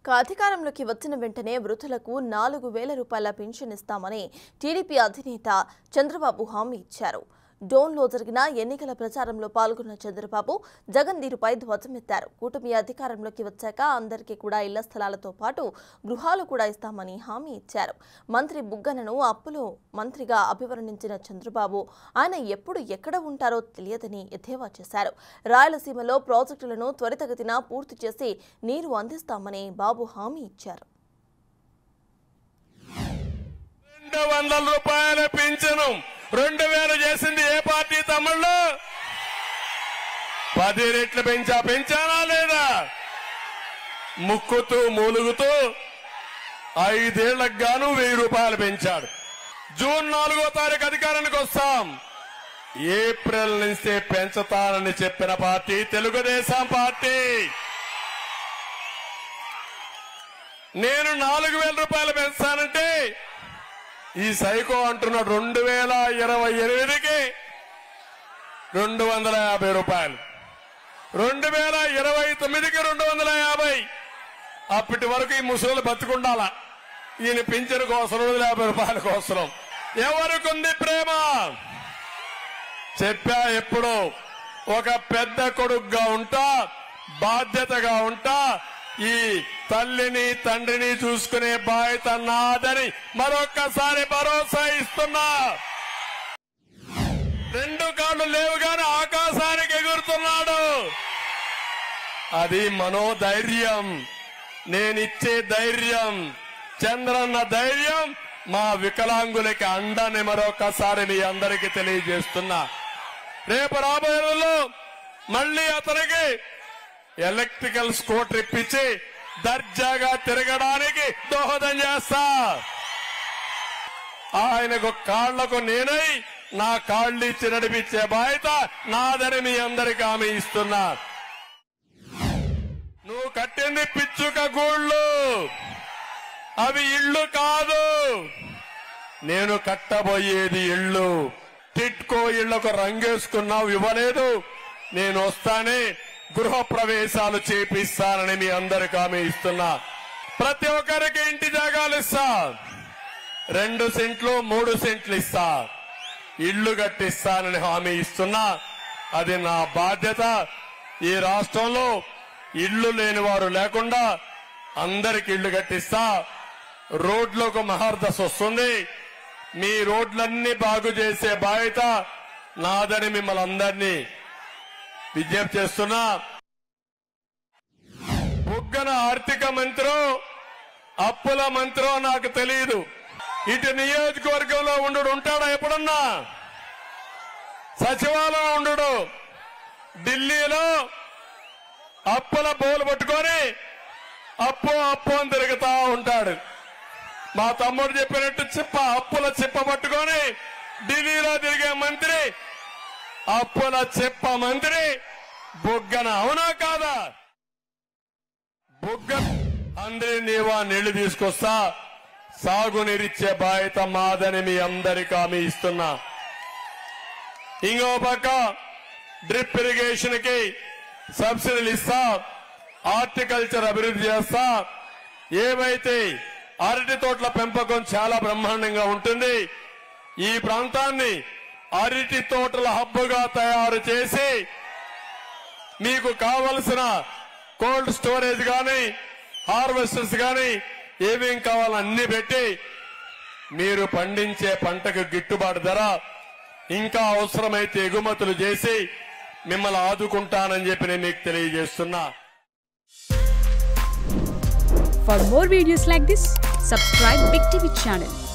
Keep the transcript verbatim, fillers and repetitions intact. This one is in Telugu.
అధికారంలోకి వచ్చిన వెంటనే వృద్ధులకు నాలుగు వేల రూపాయల పెన్షన్ ఇస్తామని టీడీపీ అధినేత చంద్రబాబు హామీ ఇచ్చారు. డోన్లో జరిగిన ఎన్నికల ప్రచారంలో పాల్గొన్న చంద్రబాబు జగన్ తీరుపై ధ్వజమెత్తారు. కూటమి అధికారంలోకి వచ్చాక అందరికీ కూడా ఇళ్ల స్థలాలతో పాటు గృహాలు కూడా ఇస్తామని హామీ ఇచ్చారు. మంత్రి బుగ్గనను అప్పులు మంత్రిగా అభివర్ణించిన చంద్రబాబు ఆయన ఎప్పుడు ఎక్కడ ఉంటారో తెలియదని ఎద్దేవా చేశారు. రాయలసీమలో ప్రాజెక్టులను త్వరితగతిన పూర్తి చేసి నీరు అందిస్తామని బాబు హామీ ఇచ్చారు. రెండు వేలు చేసింది ఏ పార్టీ తమ్ముళ్ళు? పది రెట్లు పెంచా పెంచానా లేదా? ముక్కుతూ మూలుగుతూ ఐదేళ్లకు గాను వెయ్యి రూపాయలు పెంచాడు. జూన్ నాలుగో తారీఖు అధికారానికి వస్తాం. ఏప్రిల్ నుంచే పెంచుతానని చెప్పిన పార్టీ తెలుగుదేశం పార్టీ. నేను నాలుగు వేల రూపాయలు పెంచానంటే ఈ సైకో అంటున్నాడు రెండు వేల ఇరవై ఎనిమిదికి రెండు వందల యాభై రూపాయలు, రెండు వేల ఇరవై తొమ్మిదికి రెండు వందల యాభై. అప్పటి వరకు ఈ ముసలు బతుకుండాలా? ఈయన పింఛను కోసం రెండు వందల యాభై రూపాయల కోసం ఎవరికుంది ప్రేమ? చెప్పా ఎప్పుడు ఒక పెద్ద కొడుకుగా ఉంటా, బాధ్యతగా ఉంటా, ఈ తల్లిని తండ్రిని చూసుకునే బాధ్యత నాదని మరొక్కసారి భరోసా ఇస్తున్నా. రెండు కాళ్ళు లేవు గాని ఆకాశానికి ఎగురుతున్నాడు. అది మనోధైర్యం, నేనిచ్చే ధైర్యం, చంద్రన్న ధైర్యం మా వికలాంగులకి అండని మరొకసారి మీ అందరికీ తెలియజేస్తున్నా. రేపు రాబోయే రోజుల్లో మళ్లీ అతనికి ఎలక్ట్రికల్ స్కూటర్ ఇప్పించి దర్జాగా తిరగడానికి దోహదం చేస్తా. ఆయనకు కాళ్లకు నేనై నా కాళ్ళు ఇచ్చి నడిపించే బాధ్యత నాదని మీ అందరికీ హామీ ఇస్తున్నా. నువ్వు కట్టింది పిచ్చుక గూళ్ళు, అవి ఇళ్లు కాదు. నేను కట్టబోయేది ఇళ్లు. టిట్కో ఇళ్లకు రంగేసుకున్నావు, ఇవ్వలేదు. నేను వస్తానే గృహ ప్రవేశాలు చేపిస్తానని మీ అందరికీ హామీ ఇస్తున్నా. ప్రతి ఒక్కరికి ఇంటి జాగాలు ఇస్తా, రెండు సెంట్లు మూడు సెంట్లు ఇస్తా, ఇళ్లు కట్టిస్తానని హామీ ఇస్తున్నా. అది నా బాధ్యత. ఈ రాష్ట్రంలో ఇళ్లు లేని వారు లేకుండా అందరికి ఇళ్లు కట్టిస్తా. రోడ్లకు మహర్దశ వస్తుంది. మీ రోడ్లన్నీ బాగు చేసే బాధ్యత నాదని మిమ్మల్ని అందరినీ విజ్ఞప్తి చేస్తున్నా. బుగ్గన ఆర్థిక మంత్రో అప్పుల మంత్రో నాకు తెలియదు. ఇటు నియోజకవర్గంలో ఉండు ఉంటాడా? ఎప్పుడన్నా సచివాలయం ఉండు, ఢిల్లీలో అప్పుల బోలు పట్టుకొని అప్పు అప్పు అని తిరుగుతా ఉంటాడు. మా తమ్ముడు చెప్పినట్టు చిప్ప అప్పుల చిప్ప పట్టుకొని ఢిల్లీలో తిరిగే మంత్రి, అప్పుల చెప్ప మంత్రి బుగ్గన. అవునా కాదా? బుగ్గన అందరి నీవా నీళ్లు తీసుకొస్తా, సాగునీరిచ్చే బాధ్యత మాదని మీ అందరికీ హామీ ఇస్తున్నా. ఇంకో పక్క డ్రిప్ ఇరిగేషన్ కి సబ్సిడీలు ఇస్తా, హార్టికల్చర్ అభివృద్ధి చేస్తా. ఏవైతే అరటి తోటల పెంపకం చాలా బ్రహ్మాండంగా ఉంటుంది. ఈ ప్రాంతాన్ని అరటి తోటల హబ్బుగా తయారు చేసి మీకు కావలసిన కోల్డ్ స్టోరేజ్ గాని హార్వెస్టర్స్ గాని ఏమేం కావాలో అన్ని పెట్టి మీరు పండించే పంటకు గిట్టుబాటు ధర, ఇంకా అవసరమైతే ఎగుమతులు చేసి మిమ్మల్ని ఆదుకుంటానని చెప్పి నేను మీకు తెలియజేస్తున్నా. For more videos like this, subscribe Big T V channel.